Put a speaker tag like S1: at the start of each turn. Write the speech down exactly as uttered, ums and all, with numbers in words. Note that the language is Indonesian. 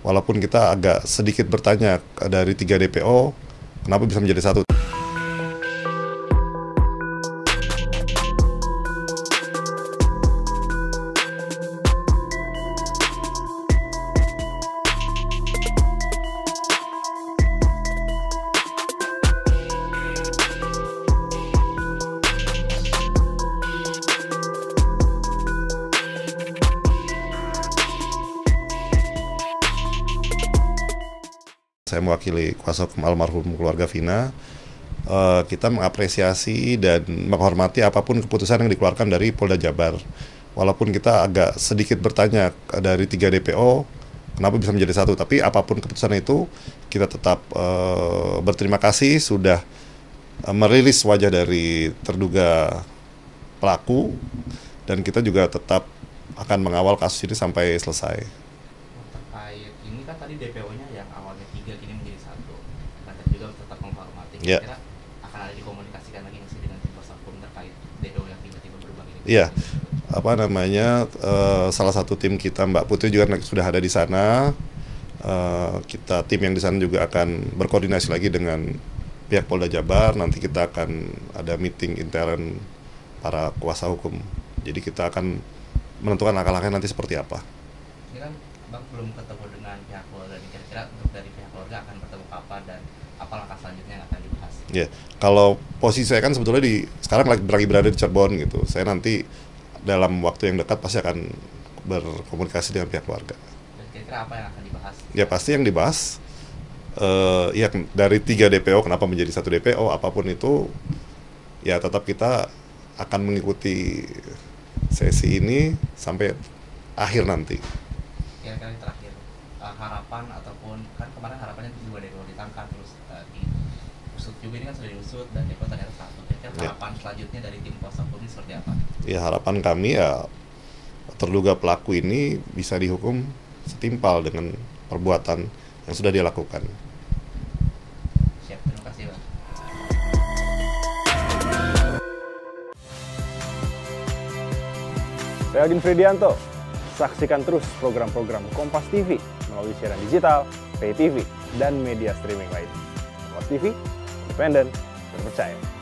S1: Walaupun kita agak sedikit bertanya dari tiga D P O, kenapa bisa menjadi satu. Saya mewakili kuasa hukum almarhum keluarga Vina. Uh, kita mengapresiasi dan menghormati apapun keputusan yang dikeluarkan dari Polda Jabar. Walaupun kita agak sedikit bertanya dari tiga D P O, kenapa bisa menjadi satu. Tapi apapun keputusan itu, kita tetap uh, berterima kasih sudah uh, merilis wajah dari terduga pelaku. Dan kita juga tetap akan mengawal kasus ini sampai selesai.
S2: Terkait ini kan tadi D P O-nya yang awalnya tiga kini menjadi satu, dan juga tetap menghormati.
S1: Ya.
S2: Kira-kira akan ada dikomunikasikan lagi nggak sih dengan tim kuasa hukum terkait D P O yang tiba-tiba berubah ini?
S1: Iya, apa namanya uh, salah satu tim kita Mbak Putri juga sudah ada di sana. Uh, kita tim yang di sana juga akan berkoordinasi lagi dengan pihak Polda Jabar. Nanti kita akan ada meeting intern para kuasa hukum. Jadi kita akan menentukan langkah-langkahnya nanti seperti apa.
S2: Ini kan Bang belum ketemu dengan pihak keluarga, kira-kira untuk dari pihak keluarga akan bertemu kapan dan apa langkah selanjutnya yang akan dibahas? Ya,
S1: kalau posisi saya kan sebetulnya di sekarang lagi berada di Cirebon gitu. Saya nanti dalam waktu yang dekat pasti akan berkomunikasi dengan pihak keluarga.
S2: Dan kira-kira apa yang akan dibahas?
S1: Ya pasti yang dibahas uh, ya dari tiga D P O kenapa menjadi satu D P O, apapun itu ya tetap kita akan mengikuti sesi ini sampai akhir nanti.
S2: Kira-kira yang terakhir, uh, harapan ataupun kan kemarin harapannya juga D P O ditangkap terus uh, diusut juga, ini kan sudah diusut dan D P O ternyata satu. Kira-kira harapan ya. Selanjutnya dari tim kuasa hukum ini seperti apa?
S1: Ya harapan kami ya terduga pelaku ini bisa dihukum setimpal dengan perbuatan yang sudah dia lakukan.
S2: Siap, terima kasih Bang.
S3: Saya Agin Fridianto. Saksikan terus program-program Kompas T V melalui siaran digital, pay T V, dan media streaming lain. Kompas T V, independen, terpercaya.